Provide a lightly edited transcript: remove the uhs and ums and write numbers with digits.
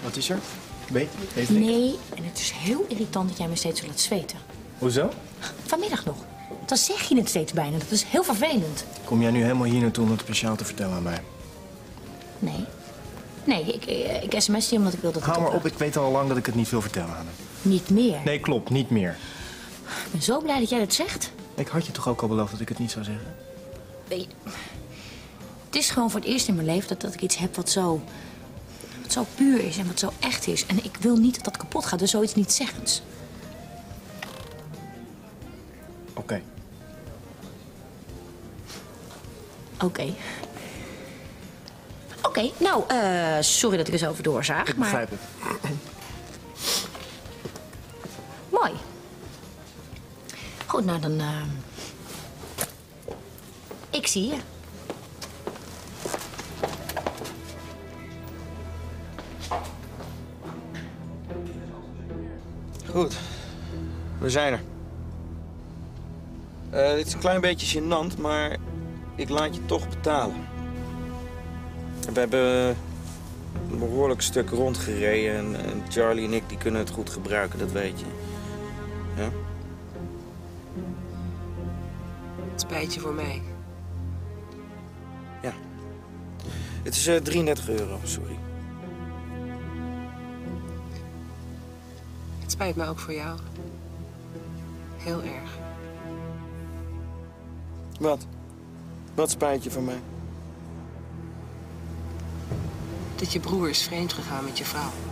Wat is er? Weet ik? Nee, en het is heel irritant dat jij me steeds zo laat zweten. Hoezo? Vanmiddag nog. Dan zeg je het steeds bijna. Dat is heel vervelend. Kom jij nu helemaal hier naartoe om het speciaal te vertellen aan mij? Nee. Nee, ik sms je omdat ik wil dat het... Hou maar op, ik weet al lang dat ik het niet wil vertellen aan hem. Niet meer. Nee, klopt, niet meer. Ik ben zo blij dat jij dat zegt. Ik had je toch ook al beloofd dat ik het niet zou zeggen? Nee. Het is gewoon voor het eerst in mijn leven dat ik iets heb wat zo puur is en wat zo echt is. En ik wil niet dat dat kapot gaat, dus zoiets niet zeggens. Oké. Oké. Oké, nou, sorry dat ik er zo over doorzaag, Ik maar... begrijp het. Mooi. Goed, nou dan... Ik zie je. Goed, we zijn er. Dit is een klein beetje gênant, maar ik laat je toch betalen. We hebben een behoorlijk stuk rondgereden en Charlie en ik die kunnen het goed gebruiken, dat weet je. Ja? Het spijt je voor mij. Ja. Het is €33, sorry. Het spijt me ook voor jou. Heel erg. Wat? Wat spijt je van mij? Dat je broer is vreemd gegaan met je vrouw.